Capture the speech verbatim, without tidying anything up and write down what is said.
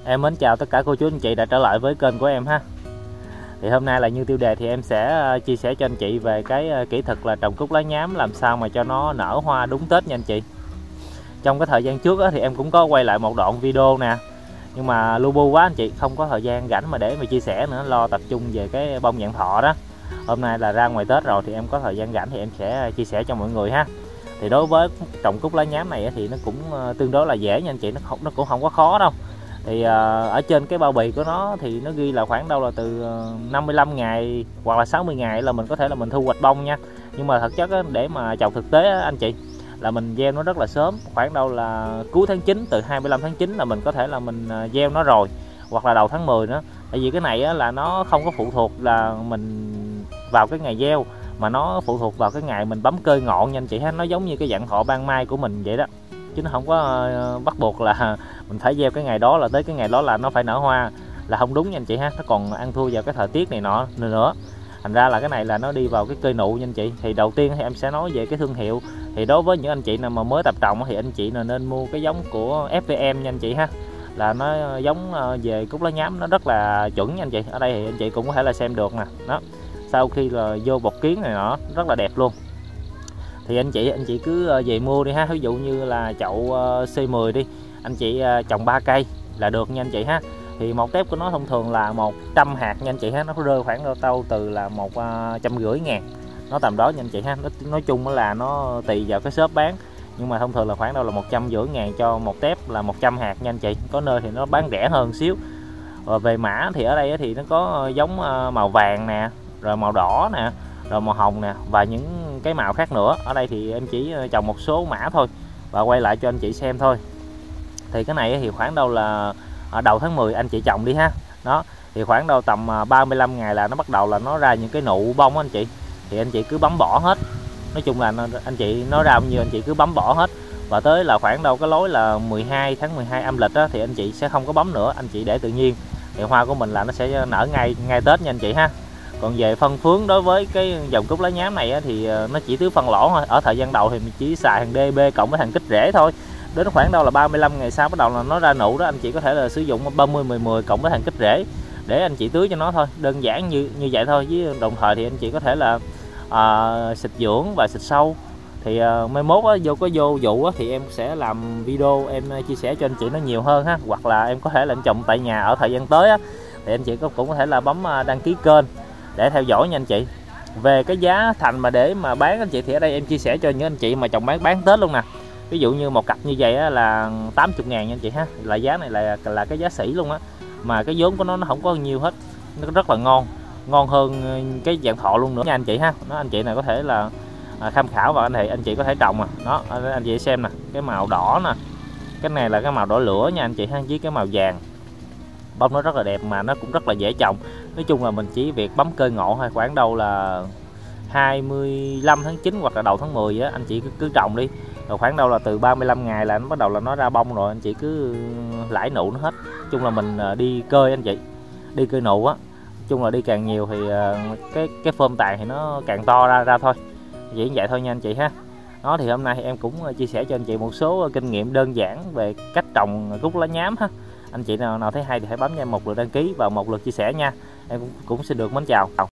Em mến chào tất cả cô chú anh chị đã trở lại với kênh của em ha. Thì hôm nay là như tiêu đề thì em sẽ chia sẻ cho anh chị về cái kỹ thuật là trồng cúc lá nhám làm sao mà cho nó nở hoa đúng Tết nha anh chị. Trong cái thời gian trước thì em cũng có quay lại một đoạn video nè, nhưng mà lu bu quá anh chị, không có thời gian rảnh mà để mà chia sẻ nữa, lo tập trung về cái bông vạn thọ đó. Hôm nay là ra ngoài Tết rồi thì em có thời gian rảnh thì em sẽ chia sẻ cho mọi người ha. Thì đối với trồng cúc lá nhám này thì nó cũng tương đối là dễ nha anh chị, nó không nó cũng không có khó đâu. Thì uh, ở trên cái bao bì của nó thì nó ghi là khoảng đâu là từ năm mươi lăm ngày hoặc là sáu mươi ngày là mình có thể là mình thu hoạch bông nha. Nhưng mà thực chất á, để mà trồng thực tế á, anh chị, là mình gieo nó rất là sớm, khoảng đâu là cuối tháng chín, từ hai mươi lăm tháng chín là mình có thể là mình gieo nó rồi, hoặc là đầu tháng mười nữa. Tại vì cái này á, là nó không có phụ thuộc là mình vào cái ngày gieo, mà nó phụ thuộc vào cái ngày mình bấm cơi ngọn nha anh chị ha. Nó giống như cái dạng thọ ban mai của mình vậy đó, chứ nó không có bắt buộc là mình phải gieo cái ngày đó là tới cái ngày đó là nó phải nở hoa, là không đúng nha anh chị ha. Nó còn ăn thua vào cái thời tiết này nọ nữa. Thành ra là cái này là nó đi vào cái cây nụ nha anh chị. Thì đầu tiên thì em sẽ nói về cái thương hiệu. Thì đối với những anh chị nào mà mới tập trồng thì anh chị là nên mua cái giống của ép vê em nha anh chị ha. Là nó giống về cúc lá nhám nó rất là chuẩn nha anh chị. Ở đây thì anh chị cũng có thể là xem được nè. Đó. Sau khi là vô bọc kiến này nọ rất là đẹp luôn. Thì anh chị anh chị cứ về mua đi ha. Ví dụ như là chậu xê mười đi, anh chị trồng ba cây là được nha anh chị ha. Thì một tép của nó thông thường là một trăm hạt nha anh chị ha. Nó rơi khoảng đâu tâu từ là một trăm rưỡi ngàn, nó tầm đó nha anh chị ha. Nó, nói chung là nó tùy vào cái shop bán, nhưng mà thông thường là khoảng đâu là một trăm rưỡi ngàn cho một tép là một trăm hạt nha anh chị. Có nơi thì nó bán rẻ hơn xíu. Và về mã thì ở đây thì nó có giống màu vàng nè, rồi màu đỏ nè, rồi màu hồng nè, và những cái màu khác nữa. Ở đây thì em chỉ trồng một số mã thôi và quay lại cho anh chị xem thôi. Thì cái này thì khoảng đâu là đầu tháng mười anh chị trồng đi ha. Đó, thì khoảng đâu tầm ba mươi lăm ngày là nó bắt đầu là nó ra những cái nụ bông anh chị. Thì anh chị cứ bấm bỏ hết. Nói chung là anh chị nó ra bao nhiêu anh chị cứ bấm bỏ hết. Và tới là khoảng đâu cái lối là mười hai tháng mười hai âm lịch đó, thì anh chị sẽ không có bấm nữa, anh chị để tự nhiên. Thì hoa của mình là nó sẽ nở ngay ngay Tết nha anh chị ha. Còn về phân phướng đối với cái dòng cúc lá nhám này á, thì nó chỉ tưới phân lỗ thôi. Ở thời gian đầu thì mình chỉ xài thằng đê bê cộng với thằng kích rễ thôi. Đến khoảng đâu là ba mươi lăm ngày sau bắt đầu là nó ra nụ đó, anh chị có thể là sử dụng ba mươi mười mười cộng với thằng kích rễ để anh chị tưới cho nó thôi. Đơn giản như như vậy thôi. Với đồng thời thì anh chị có thể là à, xịt dưỡng và xịt sâu. Thì à, mai mốt á, vô có vô vụ á, thì em sẽ làm video em chia sẻ cho anh chị nó nhiều hơn ha. Hoặc là em có thể là em trồng tại nhà ở thời gian tới á, thì anh chị cũng có thể là bấm đăng ký kênh để theo dõi nha anh chị. Về cái giá thành mà để mà bán anh chị thì ở đây em chia sẻ cho những anh chị mà trồng bán bán Tết luôn nè. Ví dụ như một cặp như vậy á, là tám mươi ngàn nha anh chị ha. Là giá này là là cái giá sỉ luôn á. Mà cái vốn của nó nó không có nhiều hết. Nó rất là ngon. Ngon hơn cái dạng thọ luôn nữa nha anh chị ha. Nó anh chị này có thể là à, tham khảo và anh thì anh chị có thể trồng à. Đó, anh chị xem nè, cái màu đỏ nè. Cái này là cái màu đỏ lửa nha anh chị ha, với cái màu vàng. Bông nó rất là đẹp mà nó cũng rất là dễ trồng. Nói chung là mình chỉ việc bấm cơi ngộ hay khoảng đâu là hai mươi lăm tháng chín hoặc là đầu tháng mười á, anh chị cứ, cứ trồng đi. Rồi khoảng đâu là từ ba mươi lăm ngày là nó bắt đầu là nó ra bông rồi, anh chị cứ lãi nụ nó hết. Nói chung là mình đi cơi anh chị, đi cơi nụ á. Nói chung là đi càng nhiều thì cái cái phơm tàn thì nó càng to ra ra thôi. Vậy vậy thôi nha anh chị ha. Đó, thì hôm nay thì em cũng chia sẻ cho anh chị một số kinh nghiệm đơn giản về cách trồng cúc lá nhám ha. Anh chị nào nào thấy hay thì hãy bấm cho em một lượt đăng ký và một lượt chia sẻ nha. Em cũng, cũng xin được mến chào.